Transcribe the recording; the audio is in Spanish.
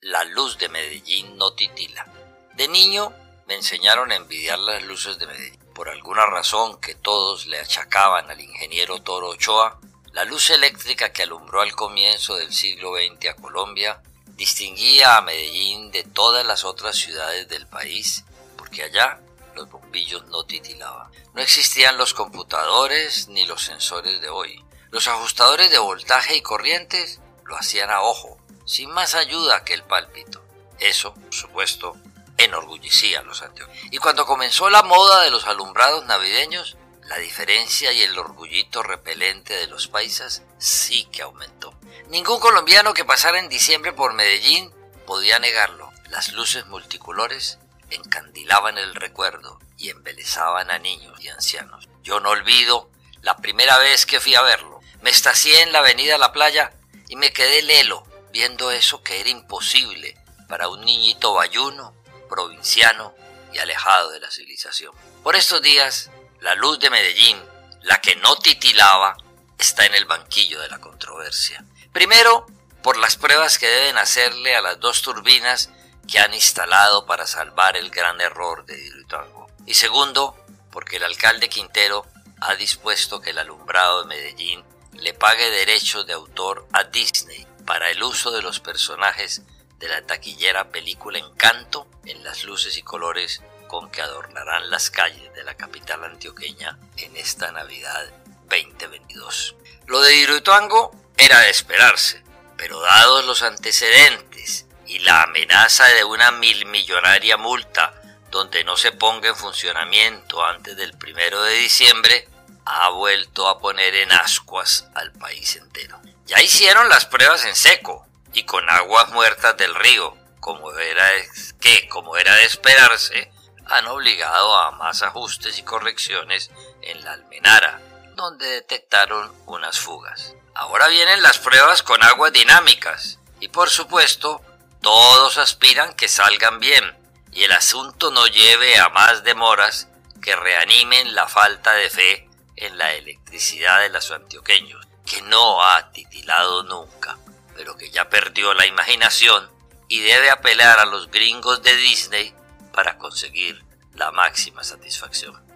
La luz de Medellín no titila. De niño me enseñaron a envidiar las luces de Medellín. Por alguna razón que todos le achacaban al ingeniero Toro Ochoa, la luz eléctrica que alumbró al comienzo del siglo XX a Colombia distinguía a Medellín de todas las otras ciudades del país, porque allá los bombillos no titilaban. No existían los computadores ni los sensores de hoy. Los ajustadores de voltaje y corrientes lo hacían a ojo, sin más ayuda que el pálpito. Eso, por supuesto, enorgullecía a los antioqueños. Y cuando comenzó la moda de los alumbrados navideños, la diferencia y el orgullito repelente de los paisas sí que aumentó. Ningún colombiano que pasara en diciembre por Medellín podía negarlo. Las luces multicolores encandilaban el recuerdo y embelezaban a niños y ancianos. Yo no olvido la primera vez que fui a verlo. Me estacié en la avenida La Playa y me quedé lelo viendo eso que era imposible para un niñito bayuno, provinciano y alejado de la civilización. Por estos días, la luz de Medellín, la que no titilaba, está en el banquillo de la controversia. Primero, por las pruebas que deben hacerle a las 2 turbinas que han instalado para salvar el gran error de Hidroituango. Y segundo, porque el alcalde Quintero ha dispuesto que el alumbrado de Medellín le pague derechos de autor a Disney para el uso de los personajes de la taquillera película Encanto en las luces y colores con que adornarán las calles de la capital antioqueña en esta Navidad 2022. Lo de Hidroituango era de esperarse, pero dados los antecedentes y la amenaza de una millonaria multa donde no se ponga en funcionamiento antes del 1 de diciembre, ha vuelto a poner en ascuas al país entero. Ya hicieron las pruebas en seco y con aguas muertas del río, como era de esperarse, han obligado a más ajustes y correcciones en la Almenara, donde detectaron unas fugas. Ahora vienen las pruebas con aguas dinámicas y por supuesto todos aspiran que salgan bien y el asunto no lleve a más demoras que reanimen la falta de fe en la electricidad de los antioqueños, que no ha titilado nunca, pero que ya perdió la imaginación y debe apelar a los gringos de Disney para conseguir la máxima satisfacción.